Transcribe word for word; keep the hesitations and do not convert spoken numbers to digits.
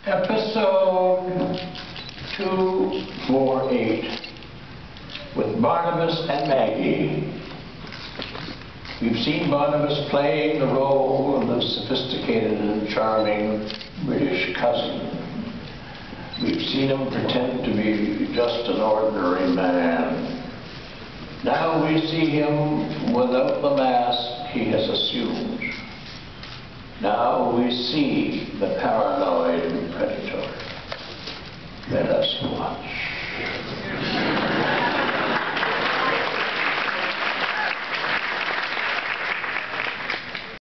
Episode two forty-eight with Barnabas and Maggie. We've seen Barnabas playing the role of the sophisticated and charming British cousin. We've seen him pretend to be just an ordinary man. Now we see him without the mask he has assumed. Now we see the paranoid predator.